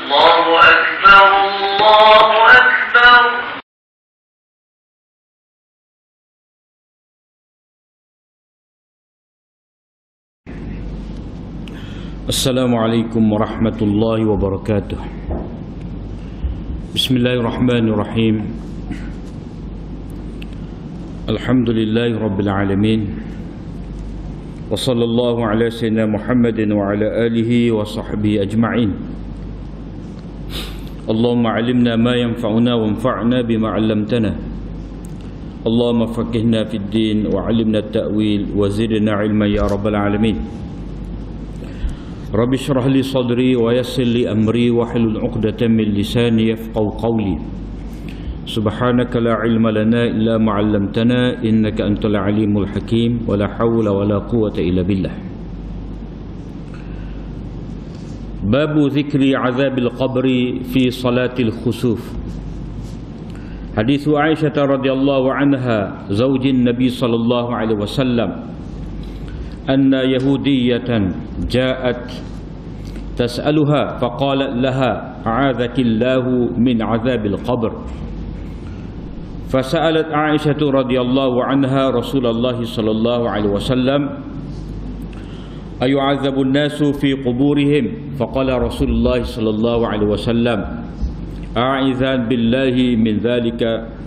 الله أكبر الله أكبر. Assalamualaikum warahmatullahi wabarakatuh. Bismillahirrahmanirrahim. Alhamdulillahi rabbil alamin. Wa sallallahu ala sayyidina Muhammadin wa ala alihi wa sahbihi ajma'in. Allahumma alimna ma yanfa'una wanfa'na bima 'allamtana. Allahumma faqihna fid din wa 'allimna at-ta'wil wa zidna 'ilman ya rabbal alamin. Rabbi shrah li sadri wa yassir li amri wa hlul 'uqdatam min lisani yafqahu qawli. Subhanaka la ilma lana illa ma 'allamtana innaka antal alimul hakim wa la hawla wa la quwwata illa billah. Babu dzikri 'adzabil qabri fi salatil khusuf. Hadits Aisyah radhiyallahu anha zaujin Nabi sallallahu alaihi wasallam anna yahudiyatan ja'at tas'aluha faqalat laha a'adzakillahu min 'adzabil qabr. فسألت عائشة رضي الله عنها رسول الله صلى الله عليه وسلم أيعذب الناس في قبورهم فقال رسول الله صلى الله عليه وسلم أعوذ بالله من ذلك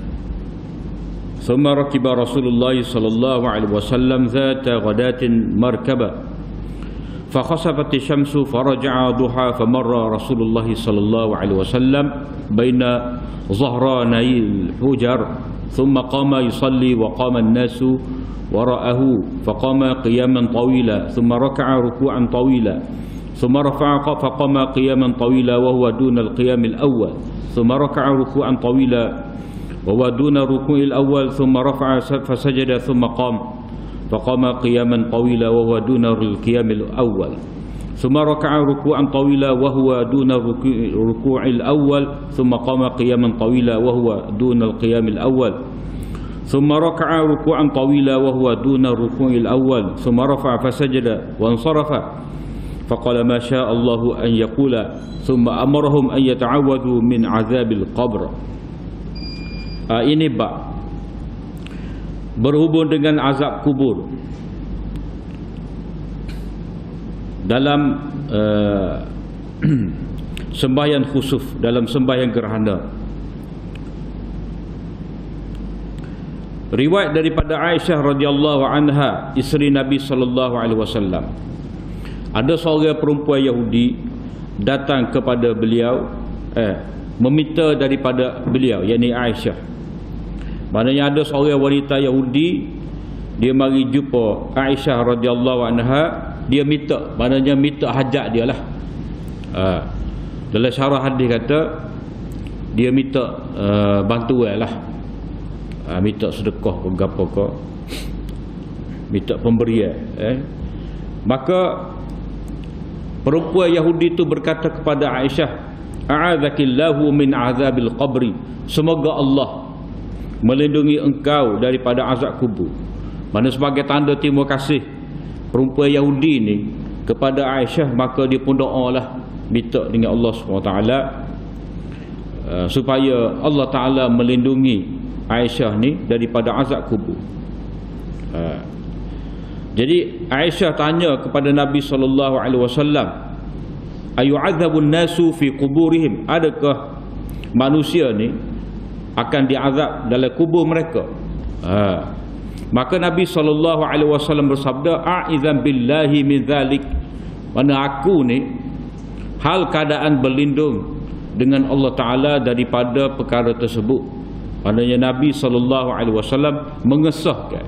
ثم ركب رسول الله صلى الله عليه وسلم ذات غداة مركبة فخسفت الشمس فرجع ضحى فمر رسول الله صلى الله عليه وسلم بين ظهراني الحجر ثم قام يصلي وقام الناس وراءه فقام قياما طويلا ثم ركع ركوعا طويلا ثم رفع فقام قياما طويلا وهو دون القيام الأول ثم ركع ركوعا طويلا وهو دون الركوع الأول ثم رفع فسجد ثم قام فقام قياما طويلا وهو دون القيام الأول ثم ركع ركوعا طويلا وهو دون الركوع الأول ثم قام قياما طويلا وهو دون القيام الأول ثم ركع ركوعا طويلا وهو دون الركوع الأول ثم رفع فسجد وانصرف فقال ما شاء الله أن يقول ثم أمرهم أن يتعوذوا من عذاب القبر. Ini bab berhubung dengan azab kubur dalam sembahyang khusuf, dalam sembahyang gerhana. Riwayat daripada Aisyah radhiyallahu anha, isteri Nabi sallallahu alaihi wasallam, ada seorang perempuan Yahudi datang kepada beliau, meminta daripada beliau, yakni Aisyah. Maknanya ada seorang wanita Yahudi, dia mari jumpa Aisyah radhiyallahu anha, dia minta, maknanya minta hajat dia lah. Dalam syarah hadis kata dia minta bantuan lah, minta sedekah ke apa ke, minta pemberian. Maka perempuan Yahudi itu berkata kepada Aisyah, a'adzakillahu min azabil qabri, semoga Allah melindungi engkau daripada azab kubur. Mana sebagai tanda terima kasih perempuan Yahudi ni kepada Aisyah, maka dia pun doa lah, minta dengan Allah SWT supaya Allah Ta'ala melindungi Aisyah ni daripada azab kubur. Jadi Aisyah tanya kepada Nabi SAW, ayu'adzabun nasu fi kuburihim, adakah manusia ni akan diazab dalam kubur mereka? Maka Nabi SAW bersabda, a'izam billahi min zalik, mana aku ni hal keadaan berlindung dengan Allah Ta'ala daripada perkara tersebut. Maknanya Nabi SAW mengesahkan,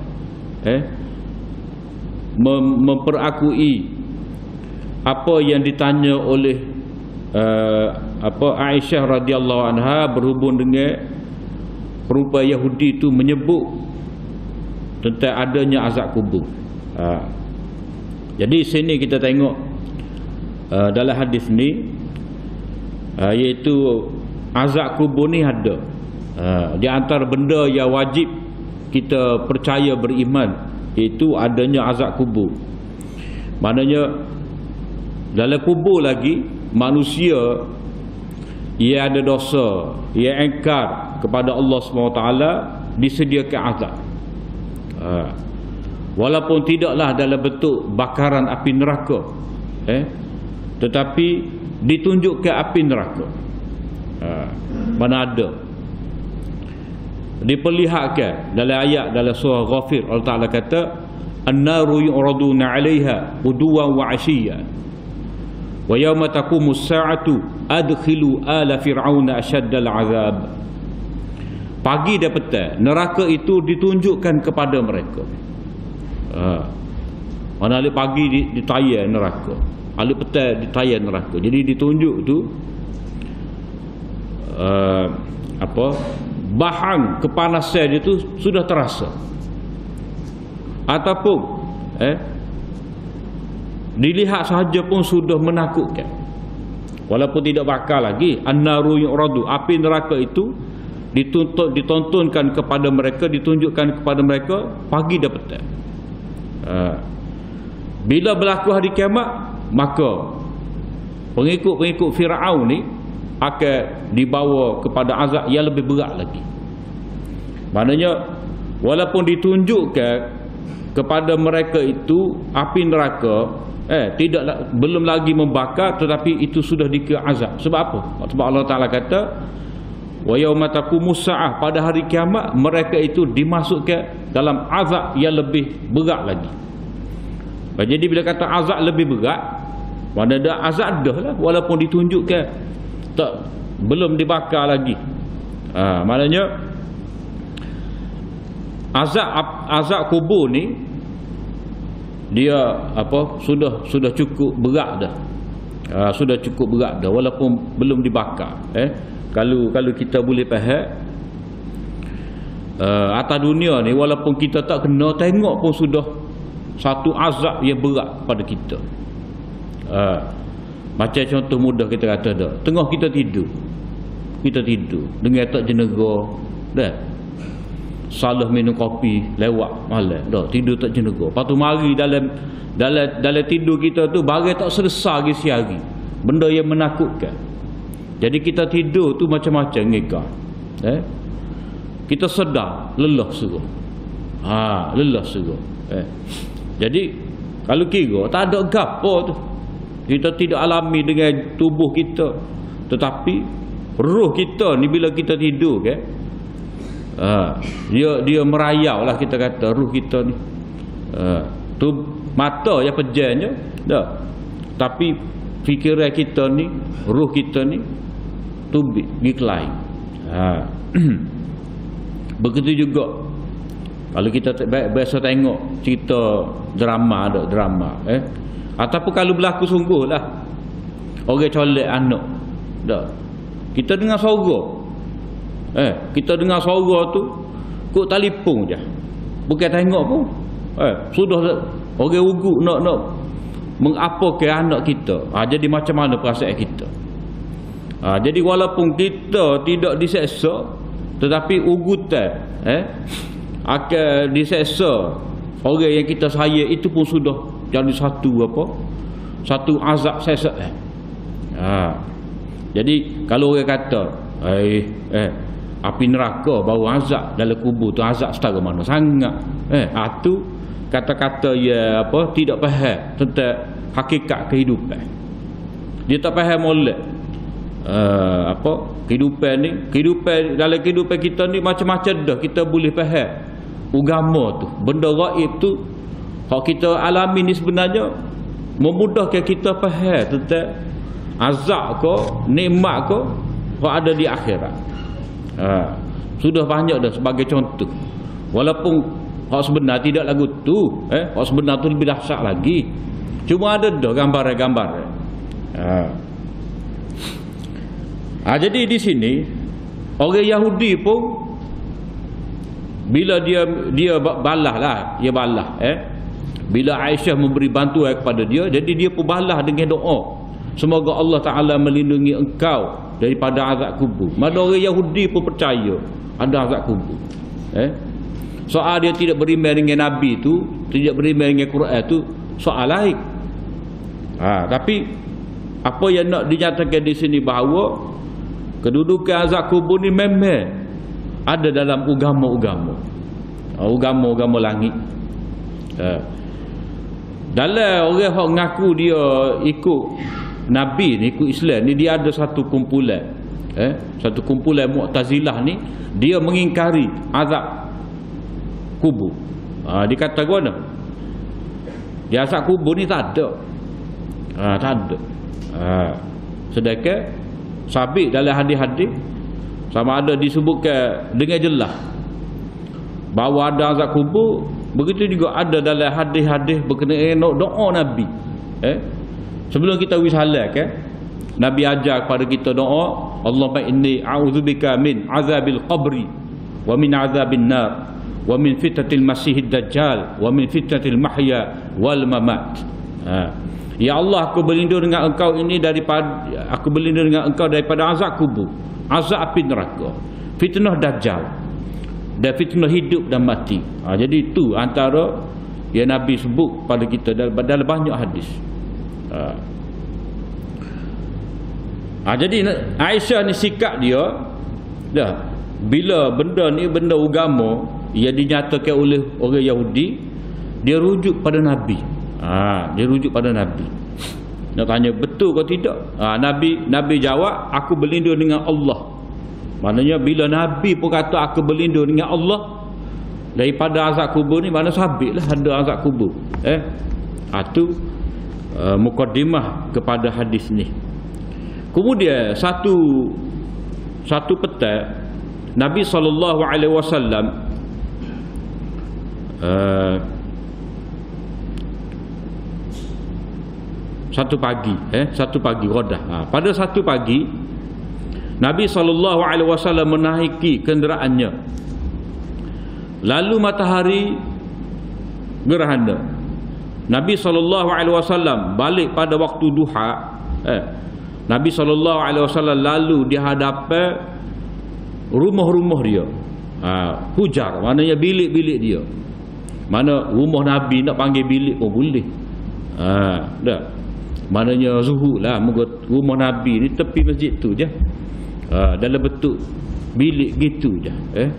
memperakui apa yang ditanya oleh Aisyah radhiyallahu anha berhubung dengan perempuan Yahudi itu menyebut tentang adanya azab kubur. Jadi sini kita tengok dalam hadis ni, iaitu azab kubur ni ada. Di antara benda yang wajib kita percaya beriman, iaitu adanya azab kubur. Maknanya dalam kubur lagi manusia ia ada dosa, ia engkar kepada Allah SWT, disediakan azab. Walaupun tidaklah dalam bentuk bakaran api neraka, tetapi ditunjukkan api neraka. Mana ada diperlihatkan dalam ayat dalam surah Ghafir, Allah Ta'ala kata an-naru yu'raduna 'alaiha uduwan wa 'ashiyyan wa yawma taqumus sa'atu adkhilu ala fir'auna asyaddal 'adzab. Pagi dan petang neraka itu ditunjukkan kepada mereka. Mana alik pagi ditayan neraka, alik petang ditayan neraka. Jadi ditunjuk tu bahan kepanasan dia tu sudah terasa, ataupun dilihat sahaja pun sudah menakutkan, walaupun tidak bakal lagi. An-naru yu'radu, api neraka itu ditontonkan kepada mereka, ditunjukkan kepada mereka pagi dan petang. Bila berlaku hari kiamat, maka pengikut-pengikut Firaun ni akan dibawa kepada azab yang lebih berat lagi. Maknanya walaupun ditunjukkan kepada mereka itu api neraka, belum lagi membakar, tetapi itu sudah dikira azab. Sebab apa? Sebab Allah Ta'ala kata wa yauma taqumus sa'ah, pada hari kiamat mereka itu dimasukkan dalam azab yang lebih berat lagi. Jadi bila kata azab lebih berat, mana ada azab dah lah, walaupun ditunjukkan belum dibakar lagi. Maknanya azab kubur ni dia sudah cukup berat dah. Sudah cukup berat dah walaupun belum dibakar. Kalau kita boleh faham, atas dunia ni walaupun kita tak kena tengok pun sudah satu azab yang berat pada kita. Macam contoh mudah kita kata dah, tengah kita tidur dengan tak jenega dah, salah minum kopi lewat malam dah, tidur tak jenega. Lepas tu mari dalam tidur kita tu barang tak selesai lagi sehari, benda yang menakutkan. Jadi kita tidur tu macam-macam ngekar. Kita sedar lelah suruh. Lelah suruh. Jadi kalau kira tak ada gapo tu, kita tidak alami dengan tubuh kita, tetapi roh kita ni bila kita tidur dia merayau lah, kita kata roh kita ni tu mata yang pejamnya dah, tapi fikiran kita ni, roh kita ni tu berkelain. Begitu juga kalau kita biasa tengok cerita drama, ada drama ataupun kalau berlaku sungguh lah, orang colek anak dah, kita dengar suara tu kok telefon je, bukan tengok pun sudah orang ugut nak mengapakan anak kita. Jadi macam mana perasaan kita? Jadi walaupun kita tidak diseksa, tetapi ugutan akan diseksa orang yang kita sayang, itu pun sudah jadi satu azab seksa. Jadi kalau orang kata api neraka baru azab dalam kubur tu, azab setara mana sangat. Tu kata-kata ya tidak faham tentang hakikat kehidupan. Dia tak faham molek kehidupan ni, dalam kehidupan kita ni macam-macam dah kita boleh faham. Agama tu, benda gaib tu, hak kita alami ni sebenarnya memudahkan kita faham tentang azab ke nikmat ke hak ada di akhirat. Sudah banyak dah sebagai contoh. Walaupun hak sebenar tidak lagu tu, hak sebenar tu lebih dahsyat lagi. Cuma ada dah gambar-gambar. Jadi di sini orang Yahudi pun bila dia balah, bila Aisyah memberi bantuan kepada dia, jadi dia pun balah dengan doa, semoga Allah Ta'ala melindungi engkau daripada azab kubur. Maka orang Yahudi pun percaya ada azab kubur. Soal dia tidak beriman dengan Nabi tu, tidak beriman dengan Quran tu soal lain. Tapi apa yang nak dinyatakan di sini bahawa Kedudukan azab kubur ni memang ada dalam agama-agama. Agama-agama langit. Dalam orang yang ngaku dia ikut Nabi ni, ikut Islam ni, dia ada satu kumpulan. Satu kumpulan Mu'tazilah ni, dia mengingkari azab kubur. Dia kata guna, di azab kubur ni tak ada. Tak ada. Sedangkan sabit dalam hadis-hadis sama ada disebutkan dengan jelas bahawa ada azab kubur. Begitu juga ada dalam hadis-hadis berkenaan doa Nabi. Sebelum kita wisalah kan, Nabi ajar kepada kita doa, Allahumma inni a'udzubika min azabil qabri wa min azabin nar wa min fitnatil masihid dajjal wa min fitnatil mahya wal mamat. Ya Allah, aku berlindung dengan engkau ini daripada azab kubur, azab api neraka, fitnah dajjal dan fitnah hidup dan mati. Jadi itu antara yang Nabi sebut pada kita dalam banyak hadis. Jadi Aisyah ni sikap dia dah, bila benda ni benda agama yang dinyatakan oleh orang Yahudi, dia rujuk pada Nabi. Dia rujuk pada Nabi. Nak tanya betul ke tidak? Nabi jawab, aku berlindung dengan Allah. Maknanya bila Nabi pun kata aku berlindung dengan Allah daripada azab kubur ni, mana sabitlah ada azab kubur. Itu mukadimah kepada hadis ni. Kemudian satu petang Nabi SAW satu pagi Ghadah. Pada satu pagi Nabi SAW menaiki kenderaannya, lalu matahari gerhana. Nabi SAW balik pada waktu duha. Nabi SAW lalu di hadapan rumah-rumah dia. Hujar, maknanya bilik-bilik dia. Mana rumah Nabi nak panggil bilik pun boleh. Dah. Maknanya zuhud lah, rumah Nabi ni tepi masjid tu je. Dalam bentuk bilik gitu je.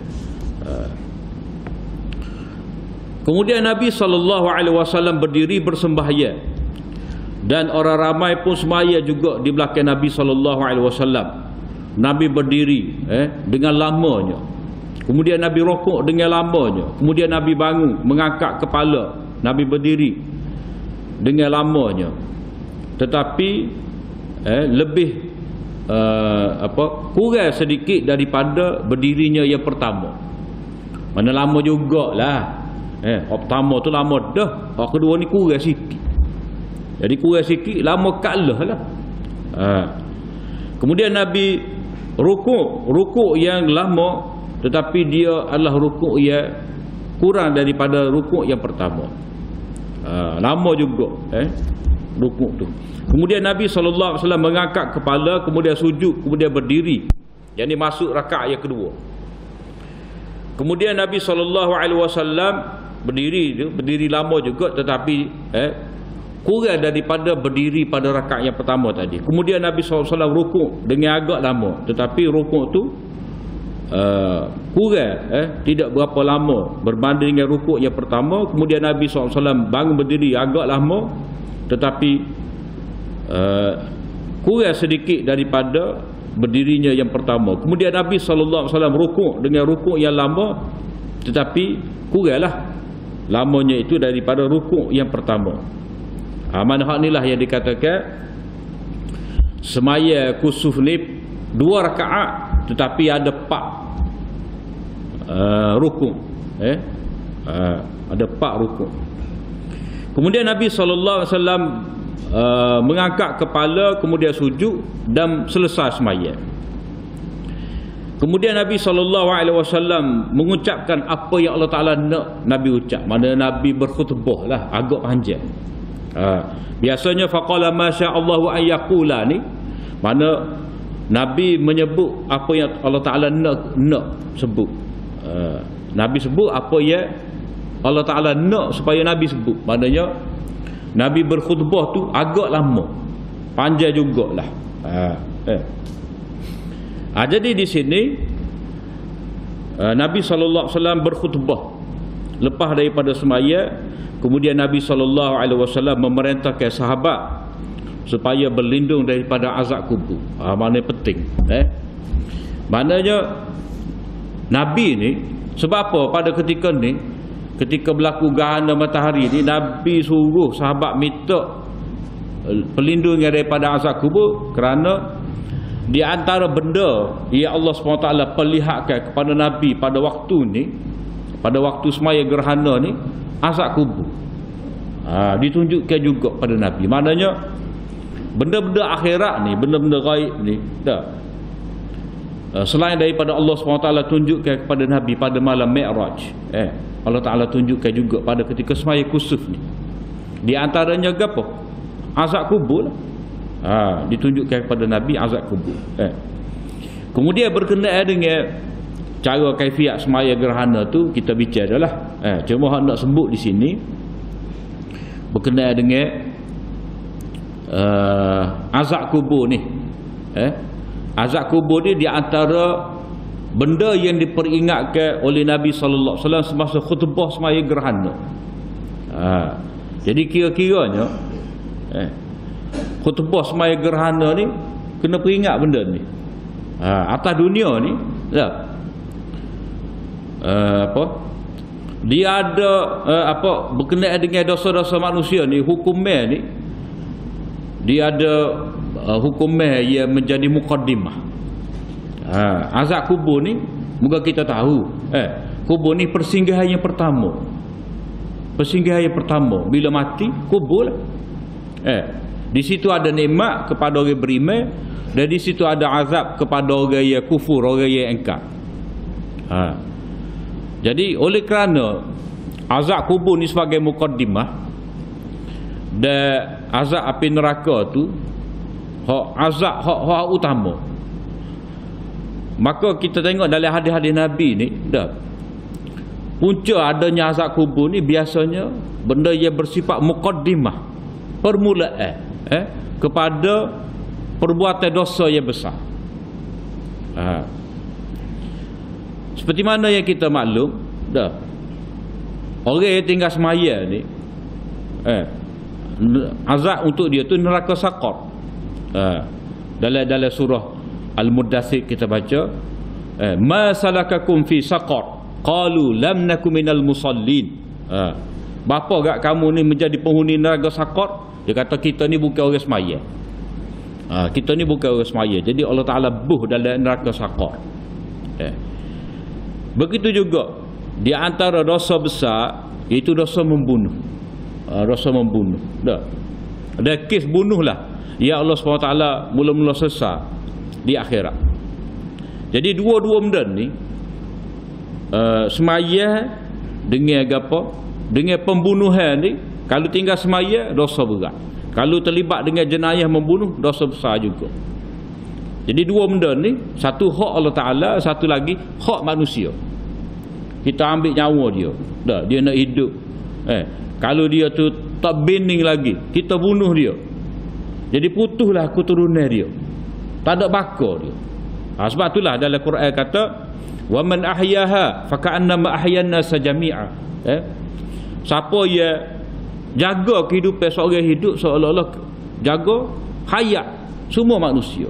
Kemudian Nabi SAW berdiri bersembahyang, dan orang ramai pun semaya juga di belakang Nabi SAW. Nabi berdiri dengan lamanya. Kemudian Nabi rokok dengan lamanya. Kemudian Nabi bangun mengangkat kepala. Nabi berdiri dengan lamanya. Tetapi lebih kurang sedikit daripada berdirinya yang pertama. Mana lama jugalah. Pertama tu lama dah, kedua ni kurang sikit. Jadi kurang sikit, lama kalah lah. Kemudian Nabi rukuk yang lama, tetapi dia adalah rukuk yang kurang daripada rukuk yang pertama. Lama juga rukuk tu. Kemudian Nabi SAW mengangkat kepala, kemudian sujud, kemudian berdiri. Yang ini masuk rakaat yang kedua. Kemudian Nabi SAW berdiri lama juga, tetapi kurang daripada berdiri pada rakaat yang pertama tadi. Kemudian Nabi SAW rukuk dengan agak lama, tetapi rukuk tu kurang, tidak berapa lama berbanding dengan rukuk yang pertama. Kemudian Nabi SAW bangun berdiri agak lama, tetapi kurang sedikit daripada berdirinya yang pertama. Kemudian Nabi SAW rukuk dengan rukuk yang lama, tetapi kuranglah lamanya itu daripada rukuk yang pertama. Mana hak inilah yang dikatakan semaya kusuf ni 2 rakaat, tetapi ada 4 rukuk. Ada 4 rukuk. Kemudian Nabi SAW mengangkat kepala, kemudian sujud dan selesai sembahyang. Kemudian Nabi SAW mengucapkan apa yang Allah Ta'ala nak Nabi ucap. Mana Nabi berkhutbah lah, agak panjang. Biasanya faqala ma sya'allahu an yaqula ni, mana Nabi menyebut apa yang Allah Ta'ala nak sebut. Nabi sebut apa yang Allah Ta'ala nak supaya Nabi sebut. Maknanya Nabi berkhutbah tu agak lama, panjang jugalah. Jadi di sini Nabi sallallahu alaihi wasallam berkhutbah lepas daripada semaya, kemudian Nabi sallallahu alaihi wasallam memerintahkan sahabat supaya berlindung daripada azab kubur. Maknanya penting. Maknanya Nabi ni, sebab apa pada ketika ni, ketika berlaku gerhana matahari ni, Nabi suruh sahabat minta perlindungan daripada azab kubur, kerana di antara benda yang Allah SWT perlihatkan kepada Nabi pada waktu ni, pada waktu semaya gerhana ni, azab kubur. Ditunjukkan juga pada Nabi. Maknanya benda-benda akhirat ni, benda-benda gaib ni, selain daripada Allah SWT tunjukkan kepada Nabi pada malam Mi'raj, Allah Ta'ala tunjukkan juga pada ketika semaya kusuf ni. Di antaranya apa? Azab kubur lah. Ditunjukkan kepada Nabi azab kubur. Kemudian berkenaan dengan cara kaifiat semaya gerhana tu kita bicara lah. Cuma hak nak sebut di sini berkenaan dengan azab kubur ni. Azab kubur ni di antara benda yang diperingatkan oleh Nabi sallallahu alaihi wasallam semasa khutbah semaya gerhana. Jadi kira-kiranya khutbah semaya gerhana ni kena peringat benda ni. Atas dunia ni dia ada berkenaan dengan dosa-dosa manusia ni, hukumnya ni dia ada hukumnya yang menjadi muqaddimah. Azab kubur ni moga kita tahu, kubur ni persinggahan yang pertama. Persinggahan yang pertama bila mati kubur lah. Di situ ada nikmat kepada orang beriman, dan di situ ada azab kepada orang yang kufur, orang yang engkar. Jadi oleh kerana azab kubur ni sebagai muqaddimah, dan azab api neraka tu azab hak utama, maka kita tengok dalam hadis-hadis Nabi ni, punca adanya azab kubur ni biasanya benda yang bersifat muqaddimah, permulaan kepada perbuatan dosa yang besar. Seperti mana yang kita maklum, orang yang tinggal semaya ni, azab untuk dia tu neraka saqar. Dalam surah Al-Muddathir kita baca, ma salakakum fi saqar qalu lam nakum minal musallin. Bapa gak kamu ni menjadi penghuni neraka saqar? Dia kata kita ni bukan orang semaya. Kita ni bukan orang semaya. Jadi Allah Ta'ala buh dalam neraka saqar. Begitu juga di antara dosa besar iaitu dosa membunuh. Dosa membunuh. Ada kes bunuh lah ya Allah SWT mula-mula sesat di akhirat. Jadi dua-dua benda ni, semaya dengan apa? Dengan pembunuhan ni, kalau tinggal semaya dosa berat. Kalau terlibat dengan jenayah membunuh, dosa besar juga. Jadi dua benda ni, satu hak Allah Ta'ala, satu lagi hak manusia. Kita ambil nyawa dia, dia nak hidup. Kalau dia tu tak bening lagi, kita bunuh dia. Jadi putuslah keturunan dia, tak ada bakar dia. Sebab itulah dalam Quran kata, wa man ahyaha faka'annama ahyanna sajami'a. Siapa yang jaga kehidupan seorang hidup seolah-olah jaga hayat semua manusia.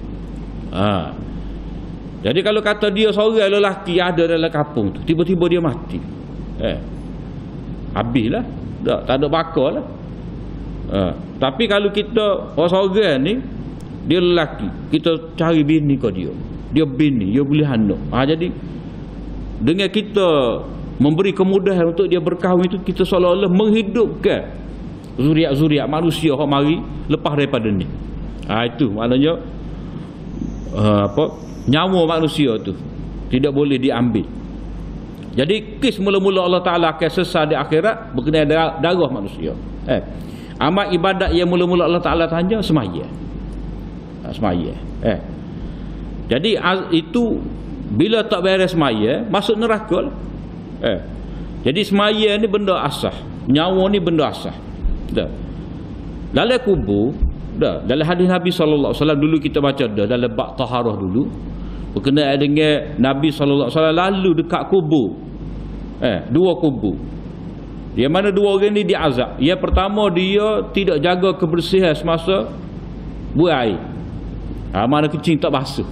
Jadi kalau kata dia seorang lelaki ada dalam kampung tu, tiba-tiba dia mati, habislah, tak ada bakar lah. Tapi kalau kita orang seorang ni, dia lelaki, kita cari bini ke dia, dia bini, dia boleh anak. Jadi dengan kita memberi kemudahan untuk dia berkahwin itu, kita seolah-olah menghidupkan zuriat-zuriat manusia yang mari lepas daripada ni. Itu maknanya nyawa manusia tu tidak boleh diambil. Jadi kes mula-mula Allah Ta'ala akan sesat di akhirat berkenaan darah manusia. Amal ibadat yang mula-mula Allah Ta'ala tanya semaya. Semaya. Jadi itu bila tak beres semaya, masuk neraka lah. Jadi semaya ni benda asah, nyawa ni benda asah. Dalam kubur, dalam hadis Nabi SAW dulu kita baca dalam bab taharah dulu, berkenaan dengan Nabi SAW lalu dekat kubur. Dua kubur. Yang mana dua orang ni diazab. Yang pertama, dia tidak jaga kebersihan semasa buang air. Mana kencing tak basuh.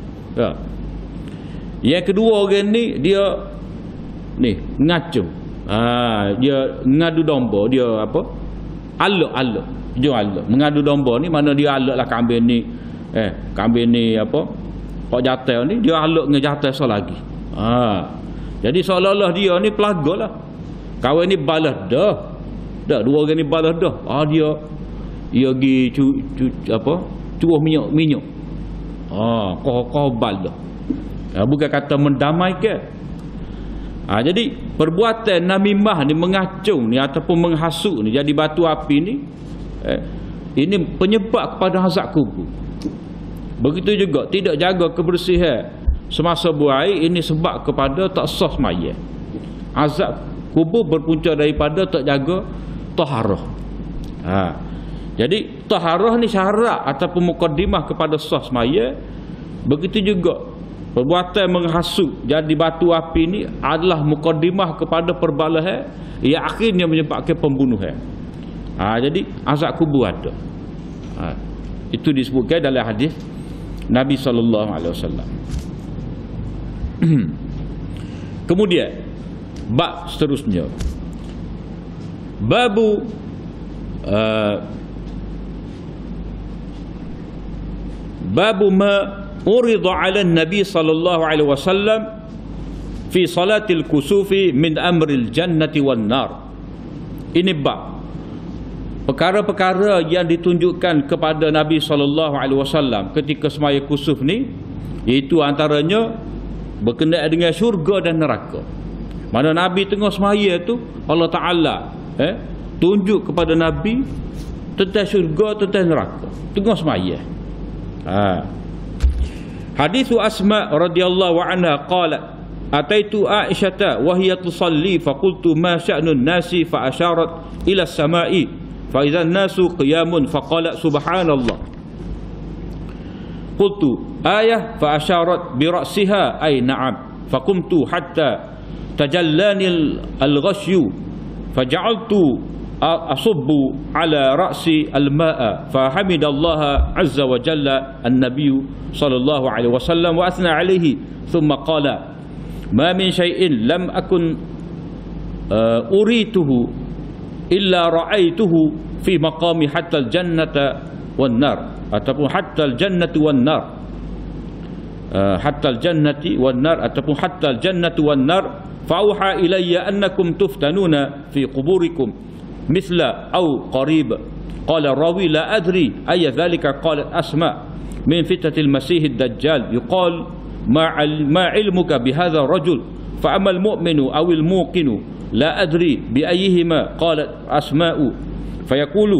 Yang kedua orang ni, dia ni ngacung. Dia ngadu domba, dia apa? Alak. Dia alak. Mengadu domba ni mana dia alak lah kambing ni. Kambing ni apa? Kok jatel ni dia alak dengan jatel so lagi. Jadi seolah-olah dia ni pelaga lah. Kawan ni balas dah. Dua orang ni balas dah. Dia pergi curuh minyak. Kau balas. Bukan kata mendamaikan. Jadi perbuatan namimah ni, mengacung ni ataupun menghasut ni jadi batu api ni, ini penyebab kepada azab kubur. Begitu juga tidak jaga kebersihan semasa buang air, ini sebab kepada tak sah sembahyang. Azab kubur berpunca daripada tak jaga taharah. Jadi taharah ni syarat ataupun mukaddimah kepada sah sembahyang. Begitu juga perbuatan menghasut jadi batu api ni adalah mukaddimah kepada perbalahan yang akhirnya menyebabkan pembunuhan. Jadi azab kubur ada. Itu disebutkan dalam hadis Nabi SAW. Kemudian bab seterusnya, babu ma urida 'ala an-nabi sallallahu alaihi wasallam fi salatil kusufi min amril jannati wan nar. Ini bab perkara-perkara yang ditunjukkan kepada Nabi sallallahu alaihi wasallam ketika semaya kusuf ni, iaitu antaranya berkenaan dengan syurga dan neraka. Mana Nabi tengah semaya tu, Allah Ta'ala tunjuk kepada Nabi tentang syurga, tentang neraka, tengah semaya. Hadithu Asma radhiyallahu anha qalat ataitu Aisyata wa hiya tusalli fa qultu ma sya'nun nasi fa asharat ila as-sama'i fa idza an-nasu qiyamun fa qalat subhanallah. Qultu ayah fa asharat bi ra'siha ay na'am fa qumtu hatta tajallani al-ghashyu fa ja'altu asubbu ala ra'si al-ma'a fa hamidallaha azza wa jalla an-nabiy sallallahu alaihi wasallam wa athna alaihi thumma qala ma min shay'in lam akun urituhu illa ra'aituhu fi maqami hatta al-jannata wan nar, ataupun hatta al-jannati wan nar, hatta al-jannati wan nar, ataupun hatta al-jannati wan nar fa auha ilayya annakum tuftanuna fi quburikum mithla aw qarib. Qala rawi la adri ay dhalika. qalat Asma min fitnatil masih ad-dajjal yuqal ma ilmuka bihadha rajul fa amal mu'minu aw al muqinu la adri bi ayyihima. qalat Asma'u fayaqulu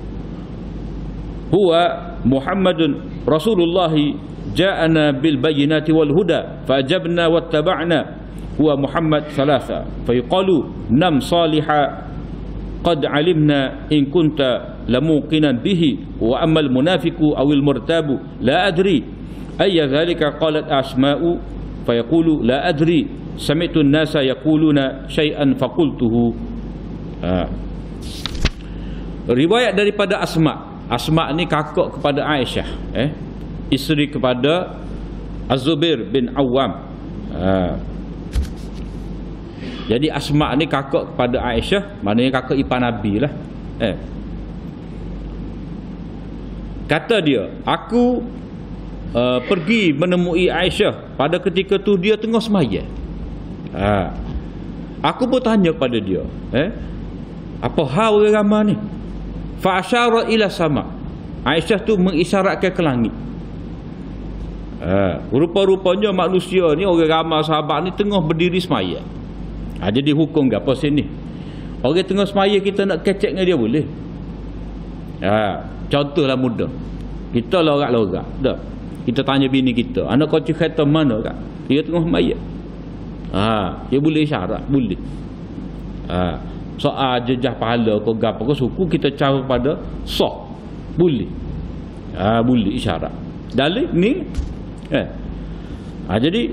huwa Muhammadun Rasulullah ja'ana bil bayyinati wal huda fajabna wattaba'na huwa Muhammad thalatha fayaqulu nam salihah qad alimna in kunta lamuqinan bihi wa ammal munafiqu awil murtabu la adri ayya dhalika. qalat Asma'u fayaqulu la adri sami'tu an-nasa yaquluna syai'an faqultuhu. Riwayat daripada Asma ni kakak kepada Aisyah, isteri kepada Az-Zubair bin Awam. Jadi Asma ni kakak kepada Aisyah, maknanya kakak ipar Nabi lah. Kata dia, aku pergi menemui Aisyah pada ketika tu dia tengah semaya. Aku pun tanya pada dia, apa hal orang ramai ni? Fa asyara ila sama. Aisyah tu mengisyaratkan ke langit. Rupa-rupanya manusia ni, orang ramai sahabat ni tengah berdiri semaya. Jadi hukum ke apa sini? Orang tengah semaya kita nak kecek dengan dia boleh? Contohlah mudah. Kita lorak-lorak. Dah. Kita tanya bini kita, anak kau kereta mana kak? Dia tengah semaya. Dia boleh isyarat, boleh. Soal jejah pahala kau gapo kau suku kita cara pada sah. Boleh. Boleh isyarat. Dalil ni Jadi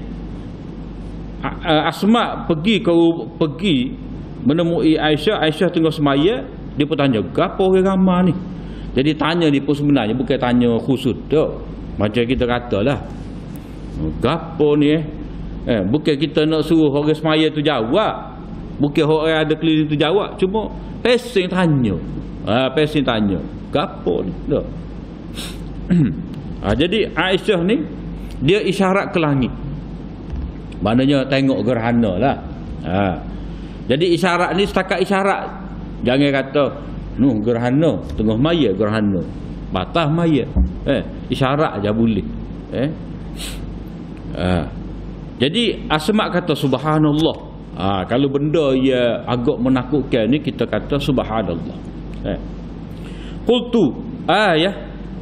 Asma pergi menemui Aisyah. Aisyah tengah semaya. Dia pun tanya, gapo orang ramai ni? Jadi tanya ni pun sebenarnya bukan tanya khusus tak. Macam kita katalah, gapo ni bukan kita nak suruh orang semaya tu jawab, bukan orang ada keliling tu jawab, cuma pesing tanya. Pesing tanya, gapo ni tak. Jadi Aisyah ni dia isyarat ke langit. Maknanya tengok gerhana lah. Jadi isyarat ni setakat isyarat. Jangan kata gerhana tengah maya, gerhana batas maya. Isyarat aja boleh. Jadi Asma kata subhanallah. Kalau benda ia agak menakutkan ni, kita kata subhanallah. Qultu ayah.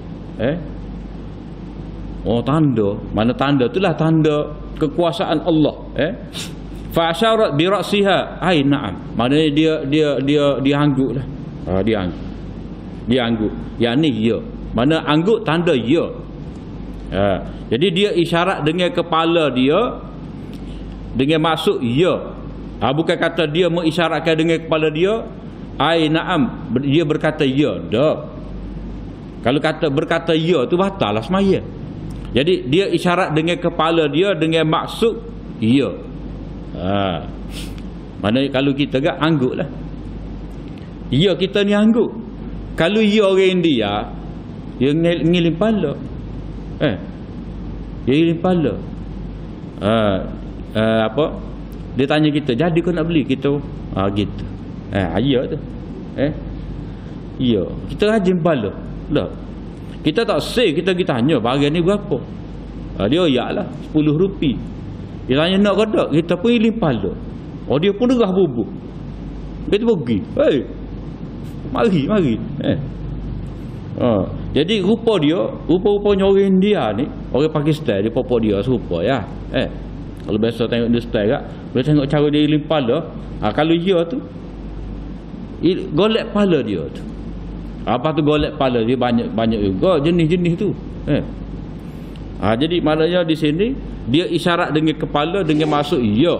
Tanda. Mana tanda? Itulah tanda kekuasaan Allah. Fa asyarat bi ra'siha. Na'am. Maknanya dia angguklah. Dia angguk. Yang ni ya. Mana angguk tanda ya. Jadi dia isyarat dengan kepala dia dengan maksud ya. Bukan kata dia mengisyaratkan dengan kepala dia. Na'am. Dia berkata ya. Dah. Kalau berkata ya tu batal lah semaya. Jadi dia isyarat dengan kepala dia dengan maksud ya. Mana kalau kita agak angguk lah. Ya kita ni angguk. Kalau ya orang India, dia ngiling pala. Dia ngiling pala. Apa? Dia tanya kita, jadi kau nak beli? Kita gitu. Ya tu. Ya. Kita rajin pala. Dah. Kita tak say, kita tanya barang ni berapa. Dia yaklah 10 rupiah. Dia tanya nak ke tak? Kita pun ilim pala. Dia pun derah bubuh. Kita pergi. Mari. Jadi rupa-rupanya orang India ni, orang Pakistan, dia pokok dia serupa ya. Kalau biasa tengok dia style kak, boleh tengok cara dia ilim pala. Kalau dia tu golek pala dia tu. Apa tu golek pala dia banyak juga jenis-jenis tu. Jadi maknanya di sini dia isyarat dengan kepala dengan maksud ya.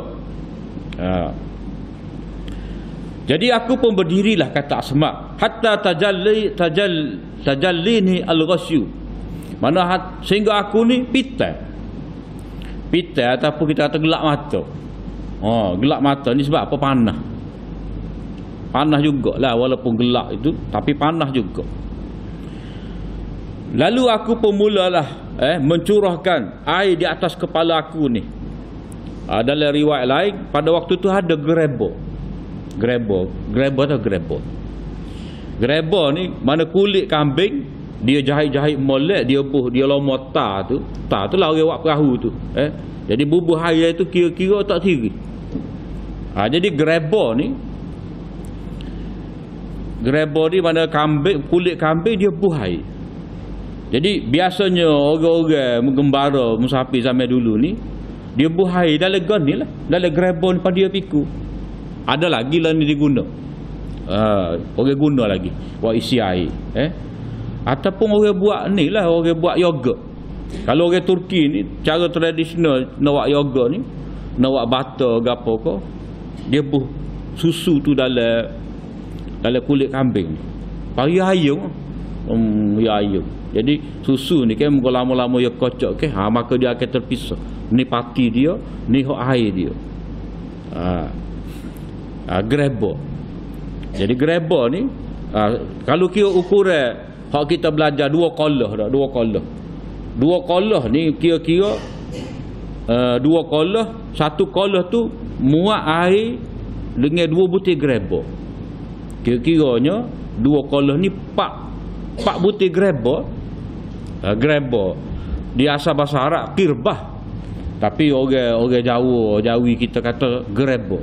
Jadi aku pun berdirilah, kata Asma, hatta tajallini al-ghasyu. Mana sehingga aku ni pitai ataupun kita kata gelap mata. Gelap mata ni sebab apa? Panah jugalah, walaupun gelap itu tapi panah juga. Lalu aku pun mulalah mencurahkan air di atas kepala aku ni. Dalam riwayat lain pada waktu tu ada gerebo ni mana kulit kambing dia jahit molek, dia buh, dia lomot ta tu lah orang buat perahu tu. Jadi bubuh air itu kira-kira tak tiri. Jadi gerebo ni mana kambing, kulit kambing dia buh air. Jadi biasanya orang-orang menggembara musafir zaman dulu ni, dia buh air dalam gun ni lah, dalam gerebo ni pada dia piku. Ada lagi lah ni diguna. Orang guna lagi buat isi air. Ataupun orang buat ni lah, orang buat yoga. Kalau orang Turki ni, cara tradisional nak buat yoga ni, nak buat bata ke apa ke, dia buh susu tu dalam kulit kambing. Pari ayam. Ya ayam. Jadi susu ni kan lama-lama dia kocok ke, maka dia akan terpisah. Ni pati dia, ni hak air dia. Grebo. Jadi grebo ni kalau kira ukuran hak kita belajar 2 kolah dah, 2 kolah. 2 kolah ni kira-kira 2 kolah, 1 kolah tu muat air dengan 2 butir grebo. Kira-kiranya 2 kolah ni 4 butir grebo. Grebo di asal bahasa Arab kirbah. Tapi orang Jawi kita kata grebo.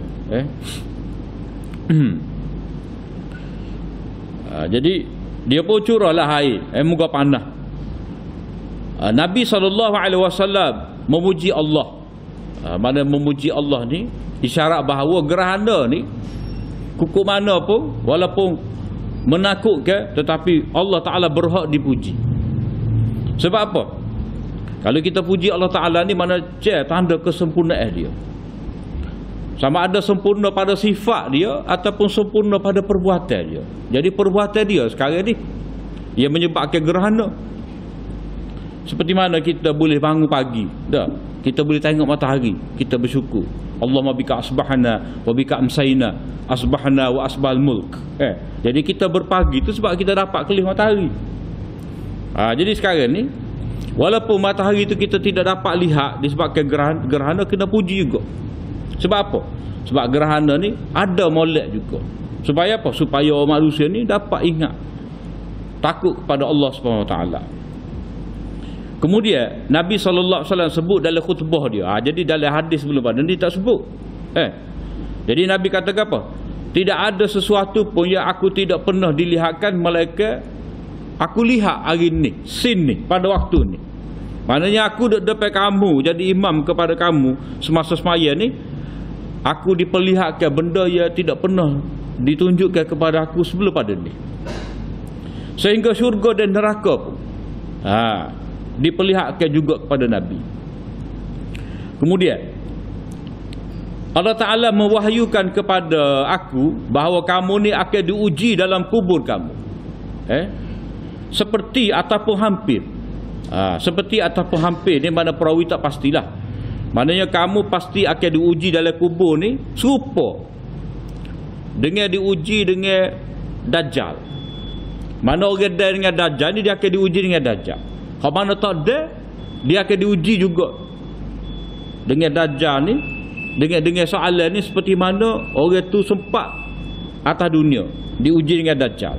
Jadi dia pun curahlah air, muka panah. Nabi SAW memuji Allah. Mana memuji Allah ni isyarat bahawa gerhana ni kuku mana pun walaupun menakutkan, tetapi Allah Ta'ala berhak dipuji. Sebab apa? Kalau kita puji Allah Ta'ala ni mana tanda kesempurnaan dia. Sama ada sempurna pada sifat dia ataupun sempurna pada perbuatan dia. Jadi perbuatan dia sekarang ni yang menyebabkan gerhana. Seperti mana kita boleh bangun pagi, dah. Kita boleh tengok matahari, kita bersyukur. Allahumma bika asbahna wa bika amsayna, asbahna wa asbahal mulk. Jadi kita berpagi itu sebab kita dapat kelih matahari. Jadi sekarang ni walaupun matahari itu kita tidak dapat lihat disebabkan gerhana kena puji juga. Sebab apa? Sebab gerhana ni ada molek juga. Supaya apa? Supaya orang manusia ni dapat ingat takut kepada Allah SWT. Kemudian Nabi SAW sebut dalam khutbah dia. Jadi dalam hadis sebelum pada ni tak sebut. Jadi Nabi kata apa? Tidak ada sesuatu pun yang aku tidak pernah dilihatkan malaikat. Aku lihat hari ni, sin ni, pada waktu ni. Maknanya aku duduk depan kamu, jadi imam kepada kamu semasa semaya ni. Aku diperlihatkan benda yang tidak pernah ditunjukkan kepada aku sebelum pada ni. Sehingga syurga dan neraka pun diperlihatkan juga kepada Nabi. Kemudian Allah Ta'ala mewahyukan kepada aku bahawa kamu ni akan diuji dalam kubur kamu. Seperti ataupun hampir. Seperti ataupun hampir ni mana perawi tak pastilah. Maknanya kamu pasti akan diuji dalam kubur ni serupa dengan diuji dengan Dajjal. Mana orang ada dengan Dajjal ni dia akan diuji dengan Dajjal. Kalau mana tak ada, dia akan diuji juga dengan Dajjal ni, dengan soalan ni seperti mana orang tu sempat atas dunia diuji dengan Dajjal.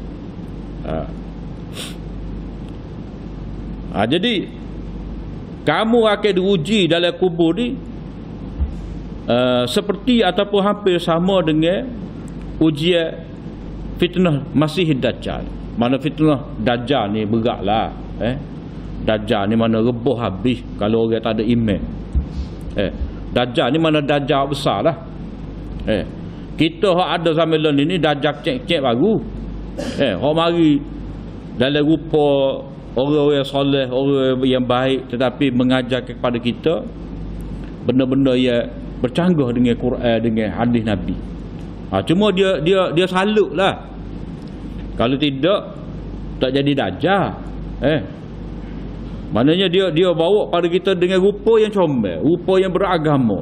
Jadi kamu akan diuji dalam kubur ni seperti ataupun hampir sama dengan ujian fitnah Masih Dajjal. Mana fitnah Dajjal ni beratlah. Dajjal ni mana reboh habis kalau orang tak ada iman. Dajjal ni mana Dajjal besar lah. Kita hak ada zaman ni Dajjal cek-cek baru. Hak mari dalam rupa orang-orang yang soleh, orang yang baik, tetapi mengajar kepada kita benda-benda yang bercanggah dengan Quran, dengan hadis Nabi. Cuma dia salut lah. Kalau tidak, tak jadi Dajjal. Maknanya dia bawa pada kita dengan rupa yang comel, rupa yang beragama.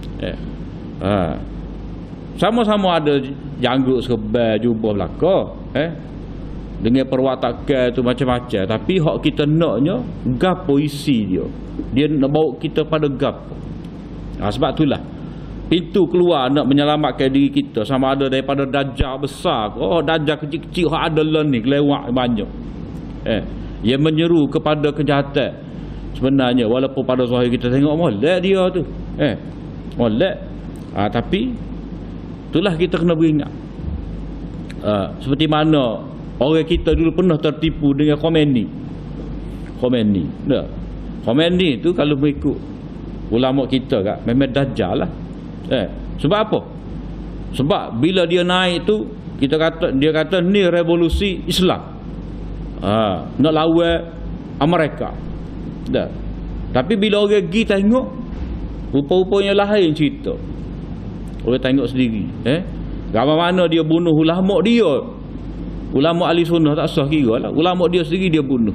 Sama-sama ada janggut, serban, jubah belaka. Dengan perwatakan tu macam-macam. Tapi hak kita naknya gapo isi dia. Dia nak bawa kita pada gapo. Sebab itulah pintu keluar nak menyelamatkan diri kita, sama ada daripada Dajjal besar ke Dajjal kecil-kecil hak ada lah ni kelewat banyak. Yang menyeru kepada kejahatan. Sebenarnya walaupun pada zahir kita tengok molek dia tu. Molek. Tapi itulah kita kena beringat. Seperti mana orang kita dulu pernah tertipu dengan Khomeini. Khomeini tu kalau mengikut ulama kita kat memang Dajjal lah. Sebab apa? Sebab bila dia naik tu dia kata ni revolusi Islam. Nak lawan Amerika. Tapi bila orang pergi tengok rupa-rupanya lain cerita. Orang tengok sendiri. Gambar mana dia bunuh ulama dia. Ulama ahli sunnah tak sah kira lah. Ulama dia sendiri dia bunuh.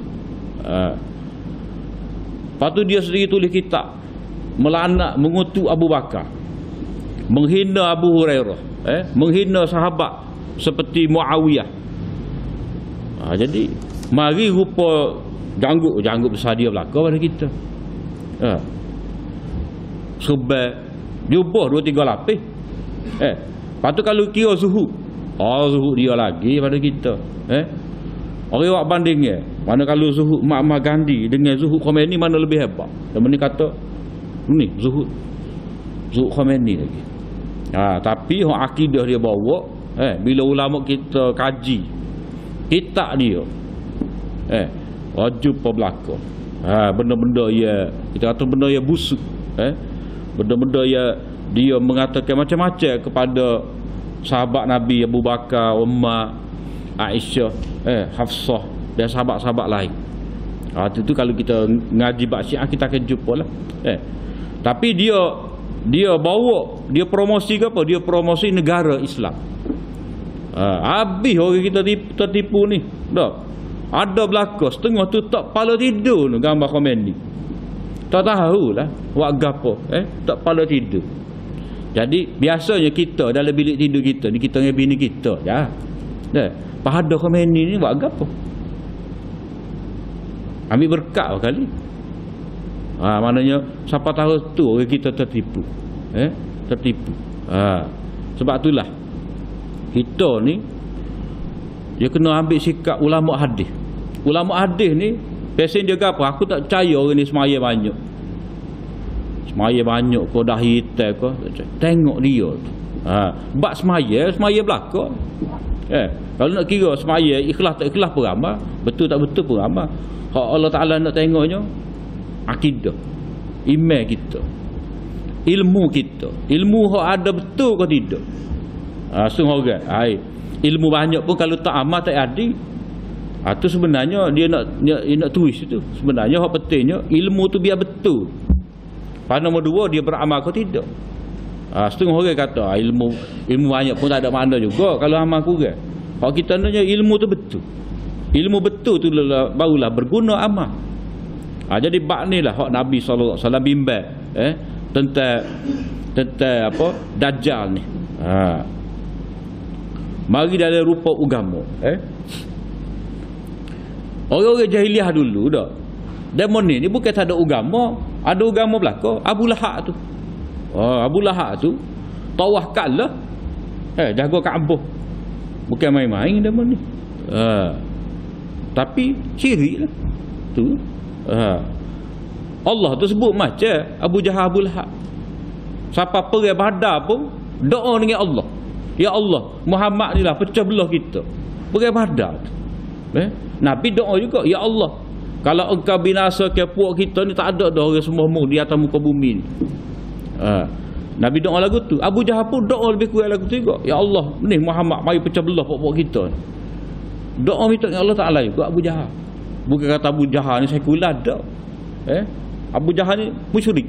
Lepas tu dia sendiri tulis kitab melaknat, mengutuk Abu Bakar, menghina Abu Hurairah, menghina sahabat seperti Muawiyah. Jadi mari rupa janggut besar dia belaka pada kita. Sebab jubah 2-3 lapis. Lepas tu kalau kira zuhud, zuhud dia lagi pada kita. Orang buat bandingnya. Mana kalau zuhud Mahatma Gandhi dengan zuhud Khomeini mana lebih hebat? Yang ni kata ni zuhud Khomeini lagi. Tapi hak akidah dia bawa, bila ulama kita kaji kitab dia, wajib berlaku. Benda-benda ya, kita kata benda yang busuk, benda-benda yang dia mengatakan macam-macam kepada sahabat Nabi Abu Bakar, Umar, Aisyah, Hafsah dan sahabat-sahabat lain. Itu kalau kita ngaji bab Syiah kita akan jumpa lah. Tapi dia bawa, dia promosi ke apa? Dia promosi negara Islam. Habis orang kita tertipu ni. Dah. Ada belaka setengah tu tak pala tidur ni gambar komen ni. Tak tahulah buat gapo, tak pala tidur. Jadi biasanya kita dalam bilik tidur kita ni, kita dengan bini kita ya. Pada komen ni buat gapo? Ambil berkat kali. Maknanya siapa tahu tu orang kita tertipu. Tertipu. Sebab itulah kita ni dia kena ambil sikap ulama hadis. Ulama hadis ni pesen dia apa? Aku tak percaya orang ni semaya banyak. Semaya banyak kau dah hitam kau. Tengok dia tu. Bab semaya belaka. Kalau nak kira semaya ikhlas tak ikhlas pun ramai, betul tak betul pun ramai. Hak Allah Taala nak tengoknya akidah, iman kita, ilmu kita, ilmu hak ada betul ke tidak. Sungguh orang ilmu banyak pun kalau tak amal tak ada. Tu sebenarnya dia nak tulis itu. Sebenarnya hak pentingnya ilmu tu biar betul. Pada nombor dua dia beramal ke tidak. Setengah orang kata ilmu banyak pun tak ada makna juga kalau amal kurang. Hak kita naknya ilmu tu betul. Ilmu betul tu barulah berguna amal. Jadi bab ni lah hak Nabi sallallahu alaihi wasallam bimbang tentang apa Dajjal ni. Mari dalam rupa agama. Orang-orang jahiliah dulu dah. Demon ni bukan tak ada agama, ada agama belaka. Abu Lahab tu. Abu Lahab tu tawah Kaabah. Jaga Kaabah. Bukan main-main demon ni. Tapi syirik lah tu. Allah tu sebut macam Abu Jahal Abu Lahab. Siapa pergi Badar pun doa dengan Allah. Ya Allah, Muhammad ni lah pecah belah kita. Pergi Badar. Nabi doa juga, ya Allah, kalau engkau binasakan puak kita ni tak ada dah orang semua di atas muka bumi ni. Nabi doa lagu tu. Abu Jahal pun doa lebih kurang lagu tu juga. Ya Allah, ni Muhammad mari pecah belah puak kita. Doa minta dengan Allah Taala juga Abu Jahal. Bukan kata Abu Jahal ni sekular dak. Abu Jahal ni musyrik.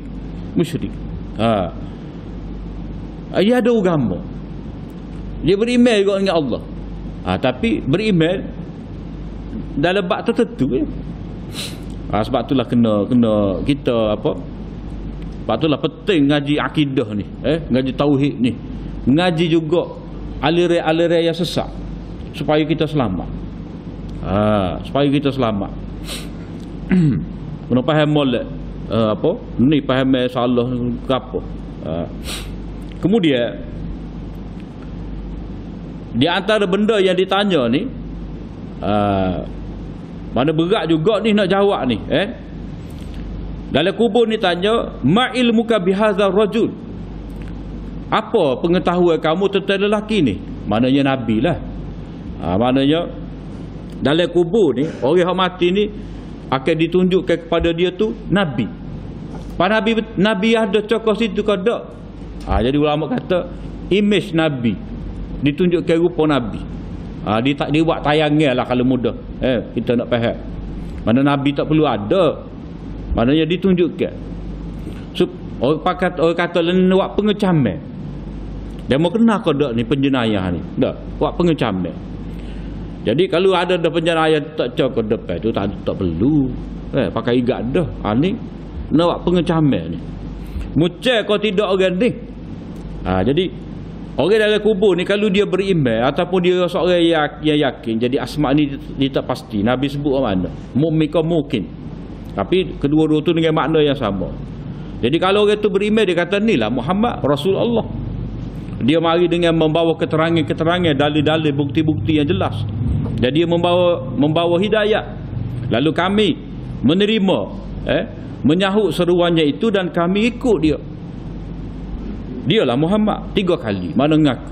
Dia ada agama. Dia beriman juga dengan Allah. Tapi beriman dalam bab tertentu ya. Sebab itulah kena kita apa? Sebab itulah penting ngaji akidah ni, ngaji tauhid ni. Ngaji juga aliran-aliran yang sesat supaya kita selamat. Supaya kita selamat. Kena faham molek apa? Ni faham salah ke apa. Kemudian di antara benda yang ditanya ni mana berat juga ni nak jawab ni. Dalam kubur ni tanya, ma ilmuka bihadzal rajul? Apa pengetahuan kamu tentang lelaki ni? Maknanya nabi lah. Maknanya dalam kubur ni orang yang mati ni akan ditunjukkan kepada dia tu nabi. Pada nabi ada cokok situ ke tak? Jadi ulama kata image nabi, ditunjukkan rupa nabi. Dia buat tayangan lah kalau mudah. Kita nak faham. Mana nabi tak perlu ada. Maknanya ditunjukkan. Orang kata lain buat pengecaman. Dia mau kena ke tak ni penjenayah ni? Tak. Buat pengecaman. Jadi kalau ada penjenayah tak cakap ke depan tu tak perlu. Pakai igat dah. Ni nak buat pengecaman ni. Mucah kau tidak orang ni. Jadi orang dalam kubur ni kalau dia beriman ataupun dia seorang yang yakin, jadi asma ni dia tak pasti. Nabi sebut mana? Mukmin ke mungkin. Tapi kedua-dua tu dengan makna yang sama. Jadi kalau orang tu beriman dia kata ni lah Muhammad Rasulullah. Dia mari dengan membawa keterangan, dalil-dalil, bukti-bukti yang jelas. Jadi dia membawa hidayah. Lalu kami menerima menyahut seruannya itu dan kami ikut dia. Dialah Muhammad 3 kali mana ngaku.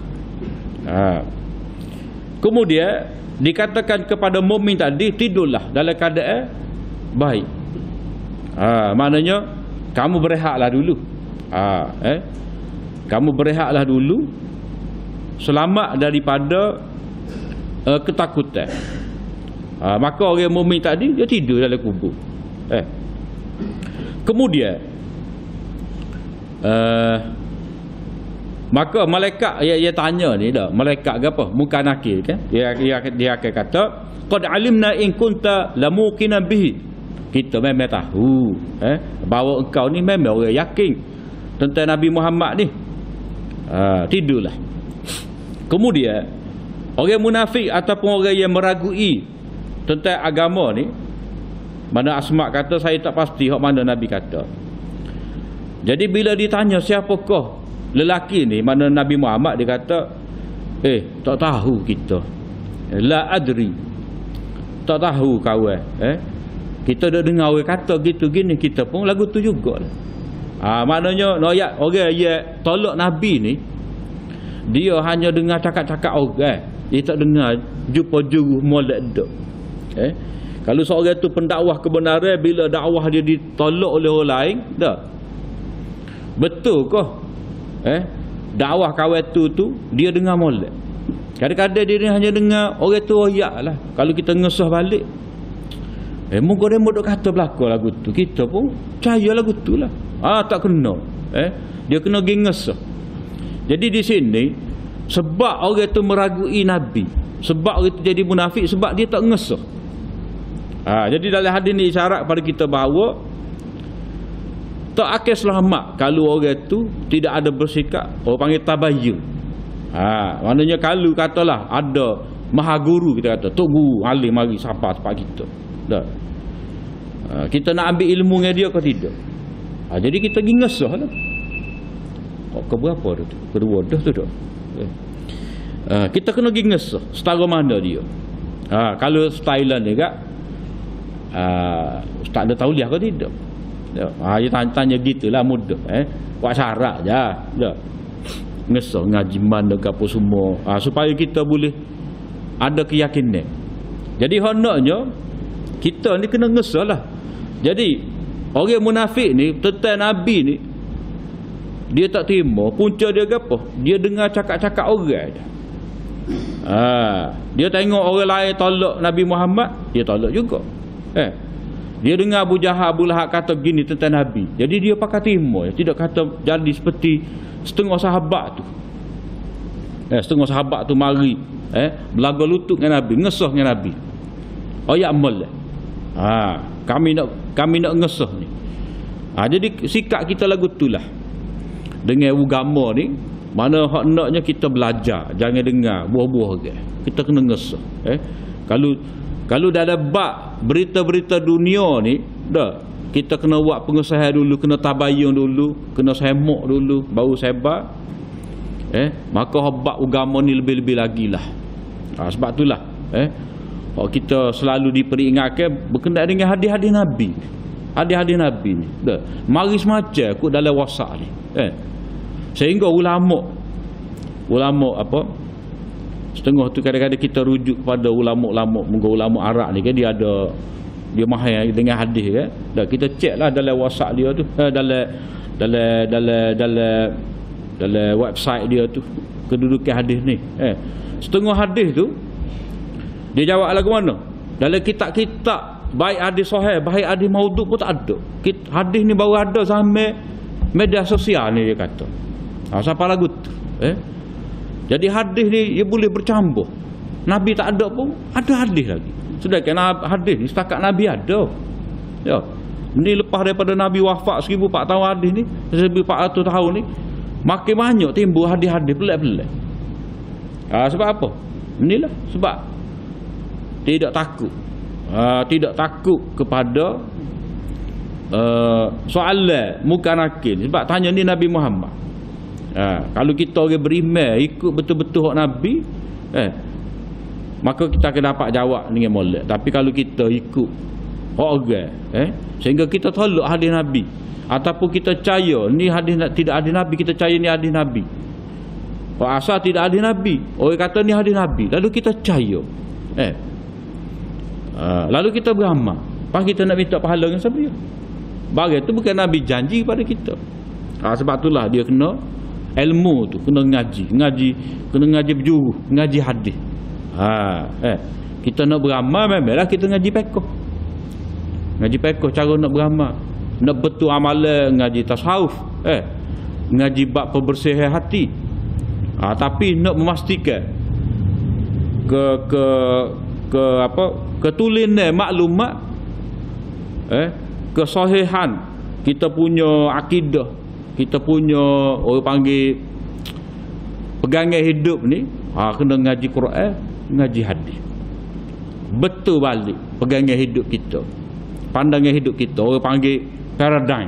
Kemudian dikatakan kepada mukmin tadi tidurlah dalam keadaan baik. Maknanya kamu berehatlah dulu. Kamu berehatlah dulu selamat daripada ketakutan. Maka orang mukmin tadi dia tidur dalam kubur. Kemudian maka malaikat dia tanya ni dah, malaikat ke apa? Muka nakir kan? Dia akan kata, qad alimna in kunta lamuqina bihi. Kita memang tahu bahawa engkau ni memang orang yakin tentang Nabi Muhammad ni. Tidurlah. Kemudian orang munafik ataupun orang yang meragui tentang agama ni, mana Asma kata saya tak pasti hak mana Nabi kata. Jadi bila ditanya siapakah lelaki ni, mana Nabi Muhammad, dia kata tak tahu kita, la adri, tak tahu kawan. Kita dah dengar orang kata gitu gini, kita pun lagu tu jugalah. Maknanya noyak orang yang tolak Nabi ni, dia hanya dengar cakap-cakap orang, dia tak dengar jumpa juru molek dak. Kalau seorang tu pendakwah kebenaran, bila dakwah dia ditolak oleh orang lain, dah betul ke dakwah kawan tu dia dengar molek? Kadang-kadang dia hanya dengar orang tu royak lah. Kalau kita ngesah balik, moga dia duk kata belakang lagu tu, kita pun percaya lagu tu lah. Tak kena. Dia kena pergi ngesah. Jadi di sini sebab orang tu meragui Nabi, sebab orang tu jadi munafik, sebab dia tak ngesah. Jadi dalam hadis ni isyarat pada kita bahawa tak akan selamat kalau orang tu tidak ada bersikap, orang panggil tabayyun. Maknanya kalau katalah ada maha guru, kita kata tok guru alim mari sapa kita. Dah. Kita nak ambil ilmu dengan dia ke tidak? Jadi kita pergi ngesah lah. Ke berapa tu? Kedua dah tu dah. Kita kena pergi ngesah setara mana dia. Kalau Thailand ni kak, ustaz ada tauliah ke tidak? Dia tanya gitulah mudah. Buat syarat je. Dah. Ngesah ngaji mana ke apa semua, supaya kita boleh ada keyakinan. Jadi hendaknya kita ni kena ngesah lah. Jadi orang munafik ni tentang Nabi ni, dia tak terima. Punca dia ke apa? Dia dengar cakap-cakap orang. Dia tengok orang lain tolak Nabi Muhammad, dia tolak juga. Dia dengar Abu Jahal, Abu Lahab kata begini tentang Nabi, jadi dia pakai terima, tidak kata jadi seperti setengah sahabat tu. Setengah sahabat tu mari belaga lutut dengan Nabi, ngesah dengan Nabi. Ya amal. Kami nak ngesah ni. Jadi sikap kita lagu itulah dengan agama ni. Mana hak naknya kita belajar, jangan dengar buah-buah ke. Kita kena ngesah. Kalau dah ada bab berita-berita dunia ni, dah kita kena buat pengesahan dulu, kena tabayun dulu, kena semak dulu, baru sebar. Maka bab agama ni lebih-lebih lagi lah. Sebab itulah kita selalu diperingatkan berkenaan dengan hadis-hadis Nabi. Hadis-hadis Nabi ni dah mari semacam kot dalam WhatsApp ni. Sehingga ulama apa, setengah tu kadang-kadang kita rujuk pada ulama-ulama, mungkin ulama Arab ni kan, dia mahir dengan hadis kan. Dan kita cek lah dalam WhatsApp dia tu, dalam website dia tu, kedudukan hadis ni. Setengah hadis tu dia jawab lagu mana? Dalam kitab-kitab baik hadis sahih, baik hadis maudhu pun tak ada. Hadis ni baru ada sampai media sosial ni, dia kata. Siapa lagu tu? Jadi hadis ni dia boleh bercampur. Nabi tak ada pun ada hadis lagi. Sedangkan hadis ni setakat Nabi ada. Ya. Ni lepas daripada Nabi wafat 1400 tahun hadis ni, 1400 tahun ni, makin banyak timbul hadis-hadis pelik-pelik. Sebab apa? Inilah sebab tidak takut. Tidak takut kepada soalan muka nakil. Sebab tanya ni Nabi Muhammad. Kalau kita orang beriman ikut betul-betul hak Nabi, maka kita akan dapat jawab dengan molek. Tapi kalau kita ikut hak orang, sehingga kita tolak hadis Nabi, ataupun kita percaya ni hadis tidak hadis Nabi, kita percaya ni hadis Nabi. Asal tidak hadis Nabi, orang kata ni hadis Nabi, lalu kita percaya. Lalu kita beramal. Pas kita nak minta pahala dengan siapa dia? Bagai tu bukan Nabi janji pada kita. Sebab itulah dia kena ilmu tu, kena ngaji, kena ngaji berjuru, ngaji hadis. Kita nak beramal memanglah kita ngaji pekoh. Ngaji pekoh cara nak beramal. Nak betul amalan ngaji tasawuf. Ngaji bab pembersihan hati. Tapi nak memastikan ketulinan maklumat, kesahihan kita punya akidah, kita punya orang panggil pegangan hidup ni, kena ngaji Quran, ngaji hadis. Betul balik pegangan hidup kita, pandangan hidup kita, orang panggil paradigm,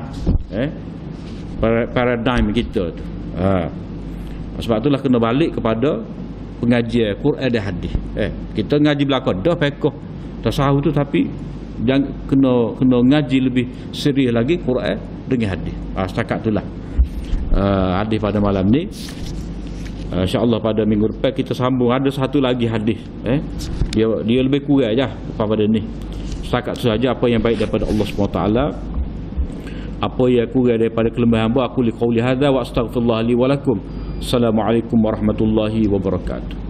paradigm kita tu. Sebab itulah kena balik kepada pengajian Quran dan hadis. Kita ngaji belakang dah pekoh tasawuf tu, tapi jangan kena ngaji lebih serius lagi Quran dengan hadis. Setakat itulah hadis pada malam ni. InsyaAllah pada minggu depan kita sambung. Ada satu lagi hadis, dia lebih kurang je pada ni. Setakat itu saja apa yang baik daripada Allah SWT. Apa yang kurang daripada kelemahan hamba, aku li qauli hadza wa astaghfirullah li wa lakum. Assalamualaikum warahmatullahi wabarakatuh.